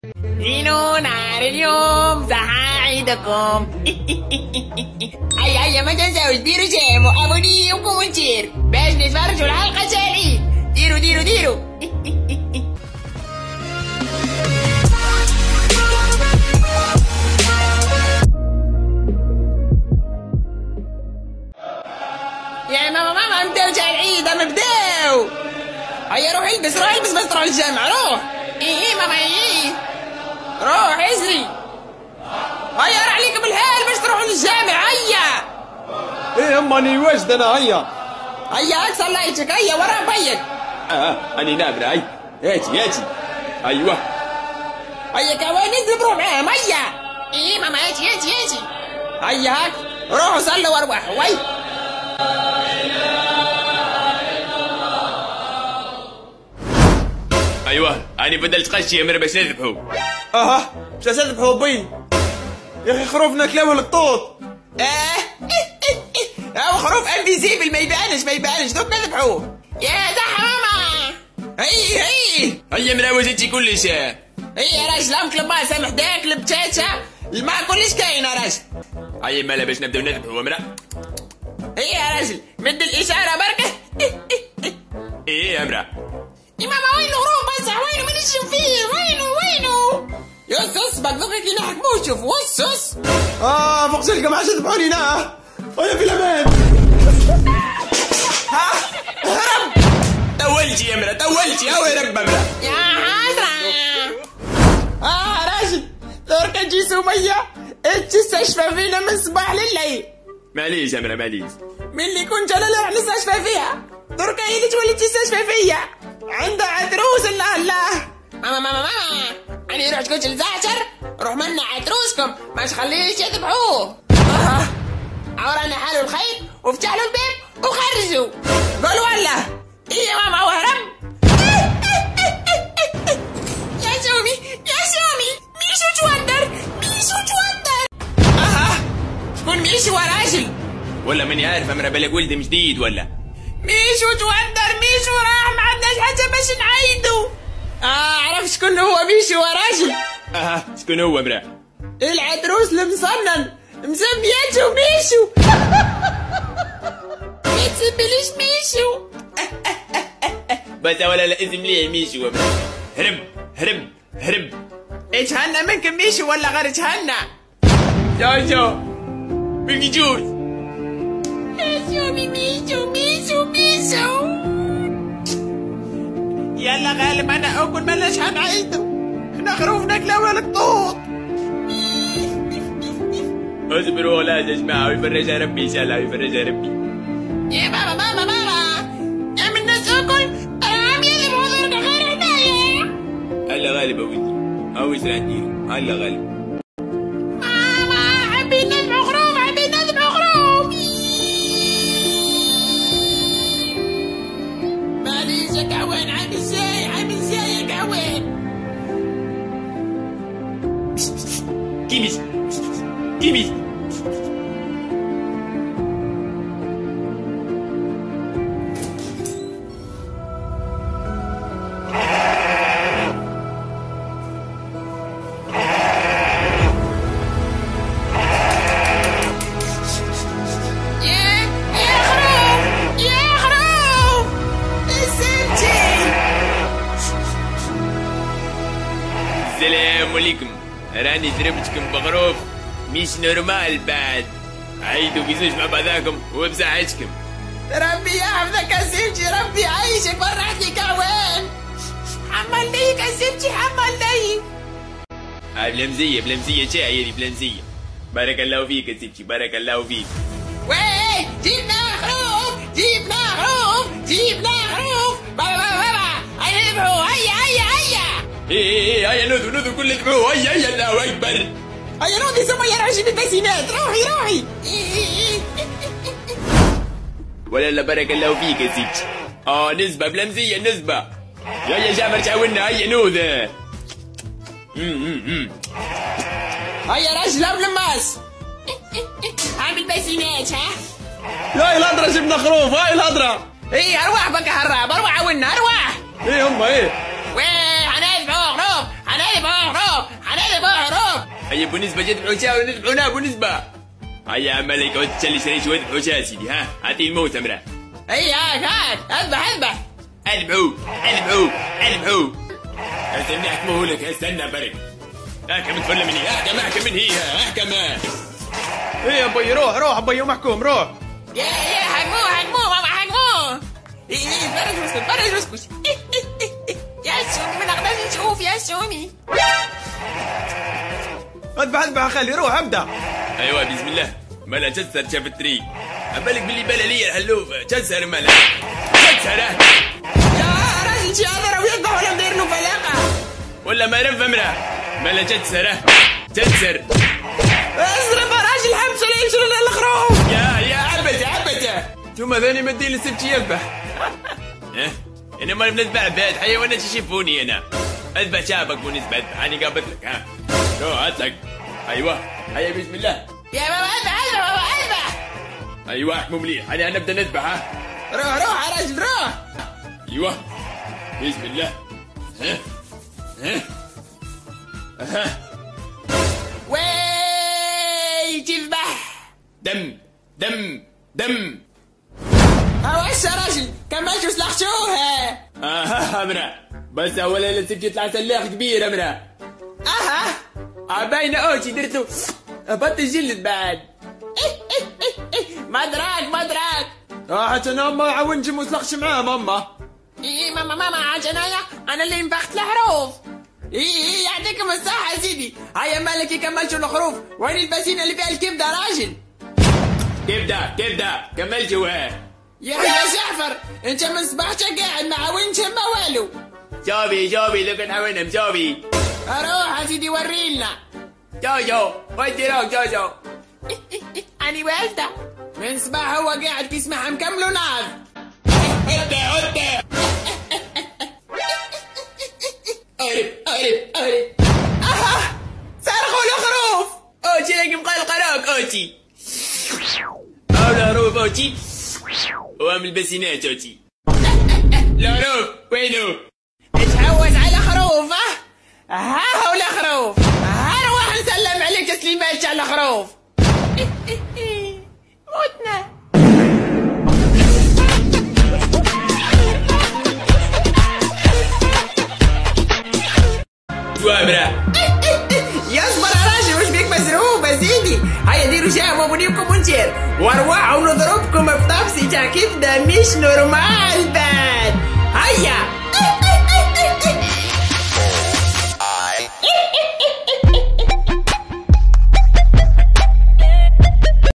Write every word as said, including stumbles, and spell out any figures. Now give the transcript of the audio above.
زينوا نار اليوم سعيدكم. هيا هيا ما تنسوش ديروا جيم وابوني وكونتير باش نتفرجوا الحلقة العيد. ديروا ديروا ديروا. يا ماما ماما نبداو تاع العيد نبداو. هيا روح البس روح البس باش تروح الجامع روح. ايه ايه ماما ايه روح اجري. هيا راح عليكم الحال باش تروحوا للجامع. هيا ايه اماني واجد انا. هيا هيا هاك صليتك. هيا ورا بيك. اه اني نابره. هاي هاتي هاتي. ايوه هيا كوان ننزل بروح معاهم. هيا ايه ماما هاتي هاتي هاتي. هيا هاك روحوا صلوا وارواحوا. وي ايوه اني بدلت قشي امر باش نذبحوا. اها باش تذبحوا بي يا اخي. خروفنا كلاوه القطوط. اه هو خروف انفيزيبل ما يبانش ما يبانش دوك نذبحوه. يا صح ماما. هي هي هيا مراوزتي كلش. هي يا راجل امك الماء سامح داك البتاتا الماء كلش كاين يا راجل. هيا مالا باش نبداو نذبحوا امرا. هي يا راجل مد الاشاره بركه. ايه يا امرا. يا ماما وينو خروف بصح وينو ما نشوف فيه. وينو وينو يوس اصبر دوك كي نحكمو شوف وس وس. اه فوق سلكه ما عادش تذبحوني هنا. هيا في الامان. ها هرب. طولتي يا امرا طولتي. هاو هرب امرا. يا حسرة. اه راجل درك تجي سمية تستشفى فينا من صباح لليل. معليش امرا معليش. من اللي كنت انا اللي راح نستشفى فيها درك هي اللي تولي تستشفى فيا. عندها عتروس. الله الله. ماما ماما ماما اني رحت قلت لزعتر روح منع عتروسكم ما تخليش يذبحوه. اه عورانا حالوا الخيط وفتح له الباب وخرجوا. قول ولا ايه يا ماما وهرب. يا سومي يا سومي ميشو توتر ميشو توتر. اها شكون ميشو يا راجل؟ ولا ماني عارف امرا بالك ولد جديد ولا. ميشو توتر ميشو راح ما عندناش حاجه باش نعيدو. اه عرفت شكون هو ميشو يا راجل. اها شكون هو امرا؟ العتروس المصنن مسمياته ميشو. ما تسميليش ميشو. بس ولا لا اسم ليه ميشو امرا. هرب هرب هرب. اتهنى منكم ميشو ولا غير اتهنى؟ جو جو بالجوز. ميشو ميشو ميشو ميشو. يلا غالب انا اكل ملاش هنعيدو. احنا خروفنا كلاوه القطوط. اصبروا ولا يا جماعه ويفرجها ربي ان شاء الله ويفرجها ربي. يا ماما ماما ماما يا من الناس اكل انا عم يذبحوا ضرب غير هدايا. هلا غالب ودي او ايش راح نديروا. هلا غالب. ماما حابين نذبحوا خروف حابين نذبحوا خروف. معليش يا كعوان عامل ازاي عامل ازاي يا كعوان. كيميس كيميس. السلام عليكم. راني ضربتكم بغروف مش نورمال بعد. عيدوا بزوج مع بعضاكم وبصحتكم. ربي يحفظك يا سيدي ربي يعيشك فرحتني كعوان. حمل ليك يا سيدي حمل ليك. هاي بلمزية بلمزية شاعري بلمزية. بارك الله فيك يا سيدي بارك الله فيك. ويه جبنا خروف جبنا خروف جبنا خروف. بابا بابا بابا هيا نذبحوا. هيا هيا هيا. ايه ايه ايه هيا نذبحوا نذبحوا كل ذبحوا. هيا هيا الله اكبر. هيا نوضي سمية روحي بالبسينات روحي روحي. ولا لا بارك الله فيك يا سيدي. اه نسبة بلمزية نسبة. يا جابر تعاونا. هيا نوذة. امم هيا راجل ام لماس عامل بسينات. ها يا الهضره جبنا خروف. هاي الهضره. ايه ارواح بك هراب ارواح عونا ارواح. ايه هم ايه. ويه هنذبحوا خروف هنذبحوا خروف هيا ابو نسبة جد بحوشة ونذبحونا ابو نسبة. هيا عمالك عود تشلي شريش واذبحوا يا سيدي. ها اعطيه الموت امرأ. هيا هاك هاك اذبح اذبح. اذبحوا اذبحوا اذبحوا. استنى احكمه لك استنى برك. احكم تفل مني احكم احكم من هي احكم. ايه يا بي روح روح ابي محكوم روح. يا يا حكموه حكموه ماما حكموه. ايه ايه فرج واسكت فرج واسكت. يا سوني ما نقدرش نشوف يا سوني. اذبح اذبح خلي روح ابدا. ايوه بسم الله. مالا جسر شاف الطريق. عبالك باللي بلا لي الحلوف جسر مالا جسر. يا راجل شي هذا ويقع ولا مدير له فلاقه ولا ما يرف امرأ. مالا جسر جسر. اصرف يا راجل حبس ولا يشيلون الخروف. يا يا عبته عبته. ثم ذاني مدين السبت يذبح. ها انا ما بنذبح بعد حيوانات يشوفوني انا. اذبح شابك ونسبة اذبح انا قابلت لك. ها روح هاتلك. ايوه هيا بسم الله. يا بابا اذبح اذبح بابا اذبح. ايوه احكموا مليح انا نبدا نذبح. ها روح روح يا راجل روح. ايوه بسم الله. ها ها ها وي تذبح. دم دم دم. هوش يا راجل كملت وسلخشوها. اها امرأ بس اولا لازم يطلع سلاخ كبير امرأ. اها عباينا اوشي درتو بطل جلد بعد. مدراك مدراك. اه حتى انا ما عاونش مسلخش معاه ماما. ايه ماما ماما عجنايا انا اللي نفخت الحروف. ايه ايه يعطيكم الصحة يا سيدي. هيا مالك كملتوا الحروف. وين البسينة اللي فيها الكبدة يا راجل؟ كبدة كبدة كملتوها. يا يا جعفر انت من صباحك قاعد ما عاونش ما والو. جاوبي جاوبي لو كان حاولنا جاوبي. اروح يا سيدي ورينا. جوجو ودي روح جوجو. أنا والدة من صباح هو قاعد بيسمعها مكملوا نار. هدى هدى. قرب قرب قرب. اها صرخوا الخروف. اوتي لك مقلقراك اوتي. اولا روف اوتي. وامل بسينات اوتي. لا روف وينو؟ اتهوس على خروف. ها ها هو الخروف. هروح نسلم عليك تسليمات على خروف. متنا. وامرأ يصبر يا راجل وش بيك مزروب يا سيدي. هيا ديروا شاي وابونيكم ونجير واروحوا نضربكم بطبسي تاع كبده مش نورمال بان. هيا